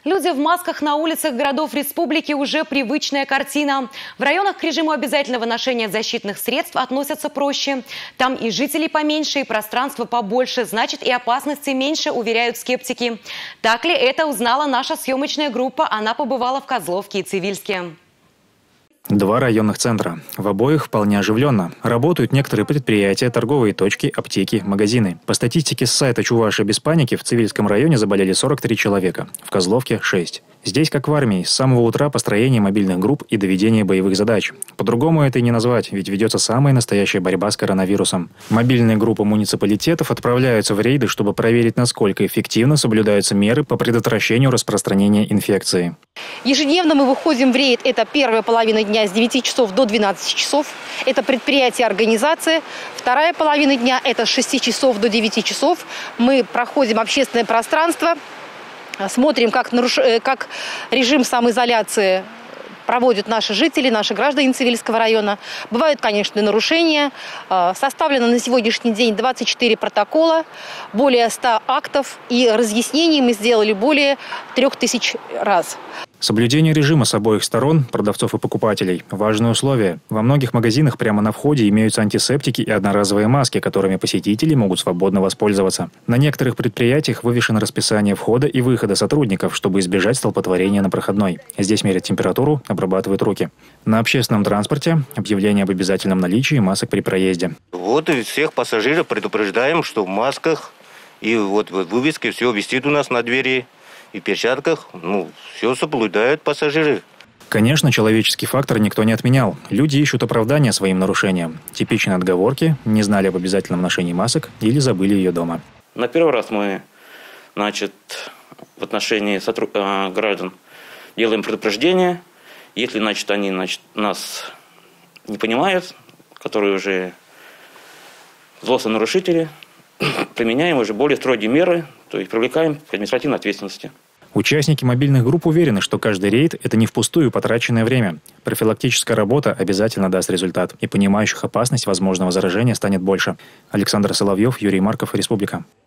Люди в масках на улицах городов республики уже привычная картина. В районах к режиму обязательного ношения защитных средств относятся проще. Там и жителей поменьше, и пространства побольше, значит и опасности меньше, уверяют скептики. Так ли это, узнала наша съемочная группа. Она побывала в Козловке и Цивильске. Два районных центра. В обоих вполне оживленно. Работают некоторые предприятия, торговые точки, аптеки, магазины. По статистике с сайта «Чувашия без паники» в Цивильском районе заболели 43 человека, в Козловке – 6. Здесь, как в армии, с самого утра построение мобильных групп и доведение боевых задач. По-другому это и не назвать, ведь ведется самая настоящая борьба с коронавирусом. Мобильные группы муниципалитетов отправляются в рейды, чтобы проверить, насколько эффективно соблюдаются меры по предотвращению распространения инфекции. Ежедневно мы выходим в рейд. Это первая половина дня с 9 часов до 12 часов. Это предприятие, организация. Вторая половина дня – это с 6 часов до 9 часов. Мы проходим общественное пространство, смотрим, как режим самоизоляции проводят наши жители, наши граждане Цивильского района. Бывают, конечно, нарушения. Составлено на сегодняшний день 24 протокола, более 100 актов и разъяснений мы сделали более 3000 раз. Соблюдение режима с обоих сторон, продавцов и покупателей – важное условие. Во многих магазинах прямо на входе имеются антисептики и одноразовые маски, которыми посетители могут свободно воспользоваться. На некоторых предприятиях вывешено расписание входа и выхода сотрудников, чтобы избежать столпотворения на проходной. Здесь мерят температуру, обрабатывают руки. На общественном транспорте – объявление об обязательном наличии масок при проезде. Вот и всех пассажиров предупреждаем, что в масках и вот вывеске все висит у нас на двери. И в перчатках, все соблюдают пассажиры. Конечно, человеческий фактор никто не отменял. Люди ищут оправдания своим нарушениям. Типичные отговорки: не знали об обязательном ношении масок или забыли ее дома. На первый раз мы, в отношении граждан делаем предупреждение. Если, они, нас не понимают, которые уже злостные нарушители, применяем уже более строгие меры, то есть привлекаем к административной ответственности. Участники мобильных групп уверены, что каждый рейд – это не впустую потраченное время. Профилактическая работа обязательно даст результат, и понимающих опасность возможного заражения станет больше. Александр Соловьев, Юрий Марков, Республика.